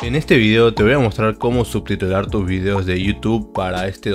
En este video te voy a mostrar cómo subtitular tus videos de YouTube para este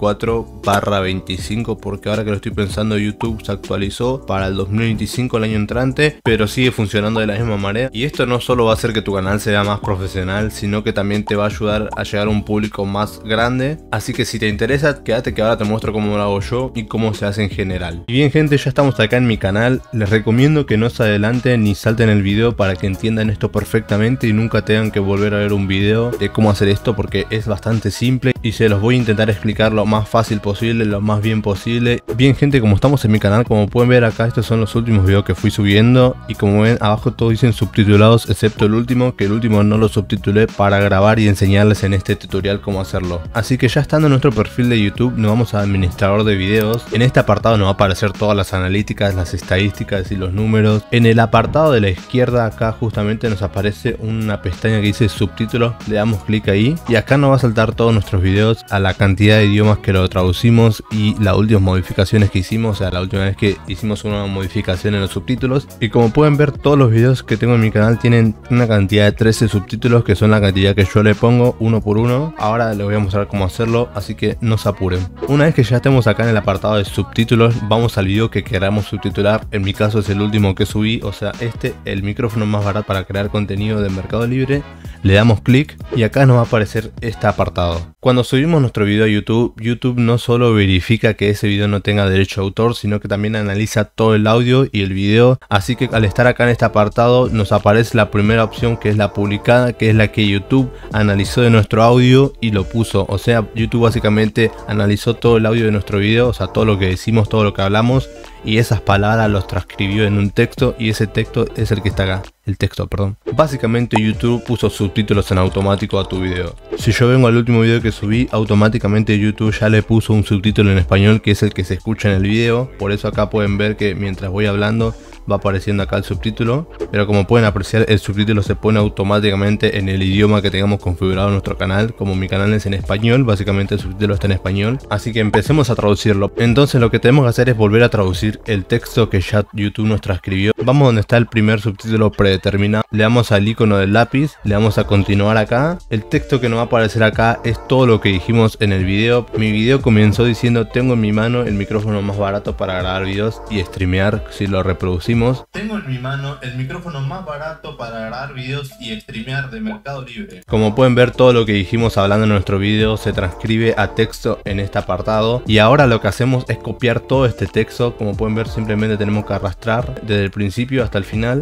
2024/25, porque ahora que lo estoy pensando, YouTube se actualizó para el 2025, el año entrante, pero sigue funcionando de la misma manera. Y esto no solo va a hacer que tu canal sea más profesional, sino que también te va a ayudar a llegar a un público más grande. Así que si te interesa, quédate que ahora te muestro cómo lo hago yo y cómo se hace en general. Y bien gente, ya estamos acá en mi canal. Les recomiendo que no se adelanten ni salten el video para que entiendan esto perfectamente y nunca tengan que volver a ver un video de cómo hacer esto, porque es bastante simple y se los voy a intentar explicar lo más fácil posible, lo más bien posible. Bien gente, como estamos en mi canal, como pueden ver acá, estos son los últimos videos que fui subiendo y como ven abajo todos dicen subtitulados excepto el último, que el último no lo subtitulé para grabar y enseñarles en este tutorial cómo hacerlo. Así que ya estando en nuestro perfil de YouTube nos vamos a administrador de videos. En este apartado nos va a aparecer todas las analíticas, las estadísticas y los números. En el apartado de la izquierda acá justamente nos aparece una pestaña que dice subtítulos, le damos clic ahí y acá nos va a saltar todos nuestros videos a la cantidad de idiomas que lo traducimos y las últimas modificaciones que hicimos, o sea la última vez que hicimos una modificación en los subtítulos. Y como pueden ver, todos los videos que tengo en mi canal tienen una cantidad de 13 subtítulos, que son la cantidad que yo le pongo uno por uno. Ahora les voy a mostrar cómo hacerlo, así que no se apuren. Una vez que ya estemos acá en el apartado de subtítulos, vamos al video que queramos subtitular. En mi caso es el último que subí, o sea el micrófono más barato para crear contenido de Mercado Libre. Le damos clic y acá nos va a aparecer este apartado. Cuando subimos nuestro video a YouTube, YouTube no solo verifica que ese video no tenga derecho de autor, sino que también analiza todo el audio y el video. Así que al estar acá en este apartado nos aparece la primera opción, que es la publicada, que es la que YouTube analizó de nuestro audio y lo puso. O sea, YouTube básicamente analizó todo el audio de nuestro video, o sea todo lo que decimos, todo lo que hablamos, y esas palabras los transcribió en un texto, y ese texto es el que está acá. El texto, perdón. Básicamente YouTube puso subtítulos en automático a tu video. Si yo vengo al último video que subí, automáticamente YouTube ya le puso un subtítulo en español, que es el que se escucha en el video. Por eso acá pueden ver que mientras voy hablando va apareciendo acá el subtítulo, pero como pueden apreciar, el subtítulo se pone automáticamente en el idioma que tengamos configurado en nuestro canal. Como mi canal es en español, básicamente el subtítulo está en español, así que empecemos a traducirlo. Entonces lo que tenemos que hacer es volver a traducir el texto que ya YouTube nos transcribió. Vamos donde está el primer subtítulo predeterminado, le damos al icono del lápiz, le damos a continuar acá. El texto que nos va a aparecer acá es todo lo que dijimos en el video. Mi video comenzó diciendo: tengo en mi mano el micrófono más barato para grabar videos y streamear. Si lo reproducimos, tengo en mi mano el micrófono más barato para grabar videos y streamear de Mercado Libre. Como pueden ver, todo lo que dijimos hablando en nuestro video se transcribe a texto en este apartado. Y ahora lo que hacemos es copiar todo este texto. Como pueden ver, simplemente tenemos que arrastrar desde el principio hasta el final.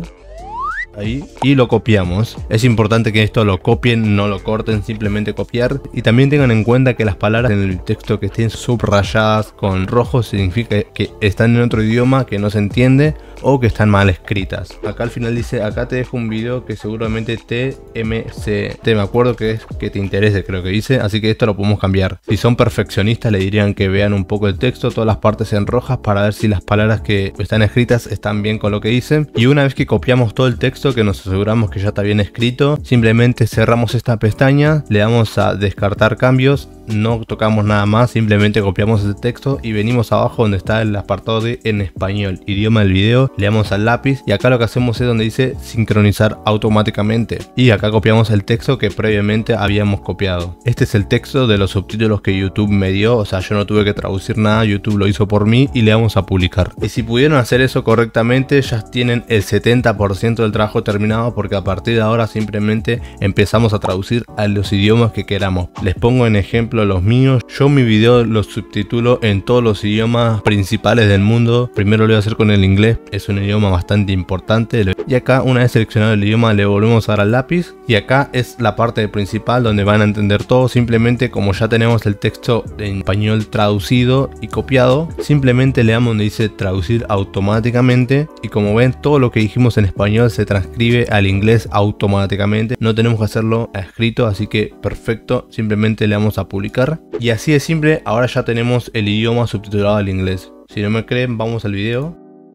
Ahí, y lo copiamos. Es importante que esto lo copien, no lo corten, simplemente copiar. Y también tengan en cuenta que las palabras en el texto que estén subrayadas con rojo significa que están en otro idioma que no se entiende o que están mal escritas. Acá al final dice: acá te dejo un video que seguramente me acuerdo que es que te interese, creo que dice, así que esto lo podemos cambiar. Si son perfeccionistas le dirían que vean un poco el texto, todas las partes en rojas, para ver si las palabras que están escritas están bien con lo que dicen. Y una vez que copiamos todo el texto, que nos aseguramos que ya está bien escrito, simplemente cerramos esta pestaña, le damos a descartar cambios, no tocamos nada más, simplemente copiamos el texto y venimos abajo donde está el apartado de en español, idioma del video, le damos al lápiz y acá lo que hacemos es donde dice sincronizar automáticamente, y acá copiamos el texto que previamente habíamos copiado. Este es el texto de los subtítulos que YouTube me dio, o sea yo no tuve que traducir nada, YouTube lo hizo por mí, y le damos a publicar. Y si pudieron hacer eso correctamente, ya tienen el 70% del trabajo terminado, porque a partir de ahora simplemente empezamos a traducir a los idiomas que queramos. Les pongo en ejemplo los míos. Yo mi video los subtitulo en todos los idiomas principales del mundo. Primero lo voy a hacer con el inglés, es un idioma bastante importante, y acá una vez seleccionado el idioma le volvemos a dar al lápiz y acá es la parte principal donde van a entender todo. Simplemente, como ya tenemos el texto en español traducido y copiado, simplemente le damos donde dice traducir automáticamente, y como ven todo lo que dijimos en español se transcribe al inglés automáticamente, no tenemos que hacerlo escrito, así que perfecto, simplemente le damos a publicar y así de simple. Ahora ya tenemos el idioma subtitulado al inglés. Si no me creen, vamos al video.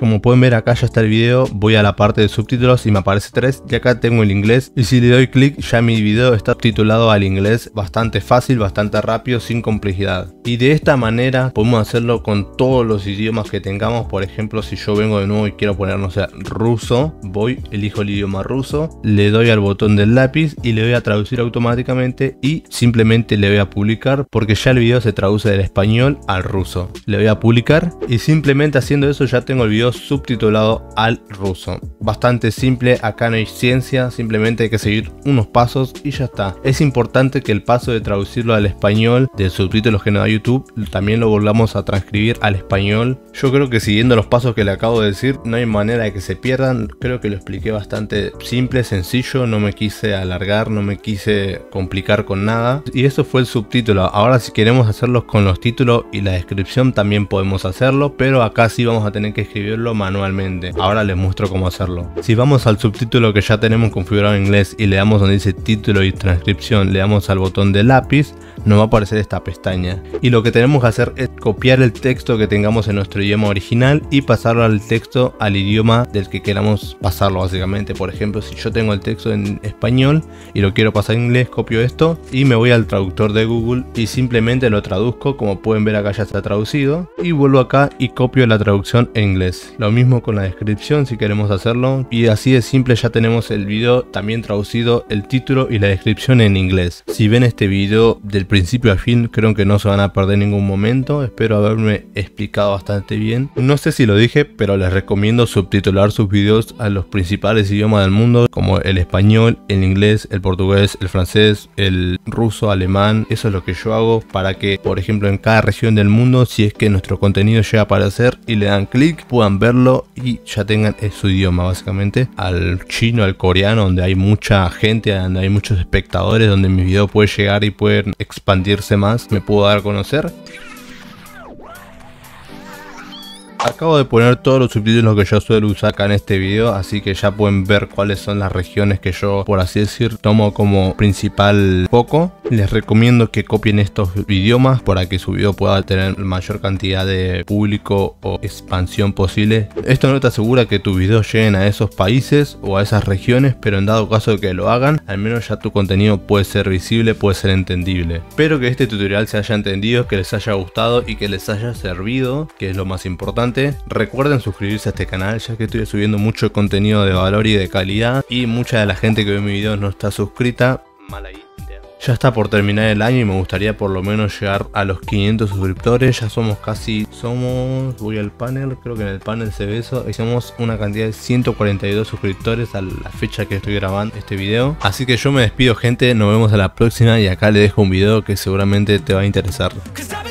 Como pueden ver acá ya está el video, voy a la parte de subtítulos y me aparece 3 y acá tengo el inglés y si le doy clic ya mi video está subtitulado al inglés bastante fácil, bastante rápido, sin complejidad. Y de esta manera podemos hacerlo con todos los idiomas que tengamos. Por ejemplo, si yo vengo de nuevo y quiero poner, no sé, ruso, elijo el idioma ruso, le doy al botón del lápiz y le voy a traducir automáticamente y simplemente le voy a publicar porque ya el video se traduce del español al ruso. Le voy a publicar y simplemente haciendo eso ya tengo el video subtitulado al ruso. Bastante simple, acá no hay ciencia, simplemente hay que seguir unos pasos y ya está. Es importante que el paso de traducirlo al español de subtítulos que nos da YouTube también lo volvamos a transcribir al español. Yo creo que siguiendo los pasos que le acabo de decir no hay manera de que se pierdan. Creo que lo expliqué bastante simple, sencillo, no me quise alargar, no me quise complicar con nada. Y eso fue el subtítulo. Ahora si queremos hacerlos con los títulos y la descripción también podemos hacerlo, pero acá sí vamos a tener que escribirlo manualmente. Ahora les muestro cómo hacerlo. Si vamos al subtítulo que ya tenemos configurado en inglés y le damos donde dice título y transcripción, le damos al botón de lápiz, nos va a aparecer esta pestaña. Y lo que tenemos que hacer es copiar el texto que tengamos en nuestro idioma original y pasarlo al texto al idioma del que queramos pasarlo básicamente. Por ejemplo, si yo tengo el texto en español y lo quiero pasar en inglés, copio esto y me voy al traductor de Google y simplemente lo traduzco. Como pueden ver acá ya está traducido y vuelvo acá y copio la traducción en inglés. Lo mismo con la descripción si queremos hacerlo y así de simple ya tenemos el video también traducido, el título y la descripción en inglés. Si ven este video del principio al fin, creo que no se van a perder ningún momento. Espero haberme explicado bastante bien. No sé si lo dije, pero les recomiendo subtitular sus videos a los principales idiomas del mundo, como el español, el inglés, el portugués, el francés, el ruso, alemán. Eso es lo que yo hago para que, por ejemplo, en cada región del mundo, si es que nuestro contenido llega a aparecer y le dan clic, puedan verlo y ya tengan su idioma básicamente. Al chino, al coreano, donde hay mucha gente, donde hay muchos espectadores, donde mi video puede llegar y pueden expandirse más, me puedo dar a conocer. Acabo de poner todos los subtítulos que yo suelo usar acá en este video, así que ya pueden ver cuáles son las regiones que yo, por así decir, tomo como principal foco. Les recomiendo que copien estos idiomas para que su video pueda tener la mayor cantidad de público o expansión posible. Esto no te asegura que tus videos lleguen a esos países o a esas regiones, pero en dado caso de que lo hagan, al menos ya tu contenido puede ser visible, puede ser entendible. Espero que este tutorial se haya entendido, que les haya gustado y que les haya servido, que es lo más importante. Recuerden suscribirse a este canal, ya que estoy subiendo mucho contenido de valor y de calidad y mucha de la gente que ve mis videos no está suscrita. Mala idea. Ya está por terminar el año y me gustaría por lo menos llegar a los 500 suscriptores. Ya somos voy al panel, creo que en el panel se ve eso, y somos una cantidad de 142 suscriptores a la fecha que estoy grabando este video. Así que yo me despido, gente, nos vemos a la próxima y acá le dejo un video que seguramente te va a interesar.